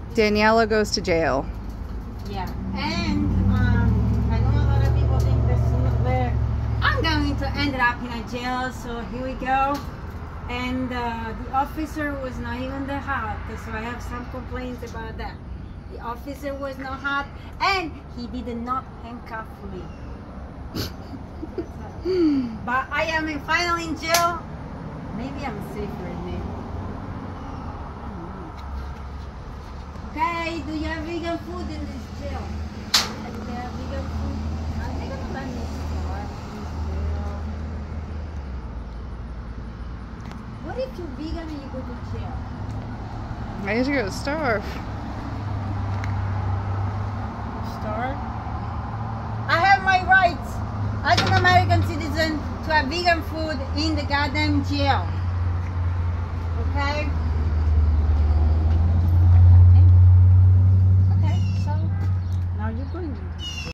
Daniela goes to jail. Yeah, and I know a lot of people think this is where I'm going to end up in a jail, so here we go. And the officer was not even that hot, so I have some complaints about that. The officer was not hot, and he did not handcuff me. But I am finally in jail. Maybe I'm safer in there. Okay, do you have vegan food in this jail? Do you have vegan food? I think I'm done this part in this jail. What if you're vegan and you go to jail? I guess you go starve. Starve? I have my rights as an American citizen to have vegan food in the goddamn jail. Okay? Okay, so now you're going to